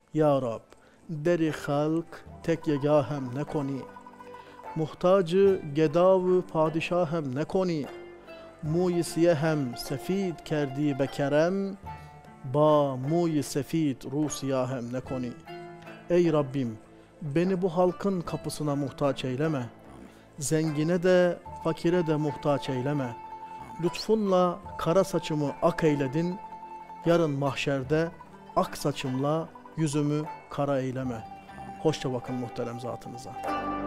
Ya Rab, deri halk tek yegahem ne koni. Muhtacı gedav padişahem ne koni. Muyi siyehem sefid kerdi bekerem. Ba muyi sefid ru siyahem ne koni. Ey Rabbim, beni bu halkın kapısına muhtaç eyleme. Zengine de fakire de muhtaç eyleme. Lütfunla kara saçımı ak eyledin. Yarın mahşerde ak saçımla yüzümü kara eyleme. Hoşça bakın muhterem zatınıza.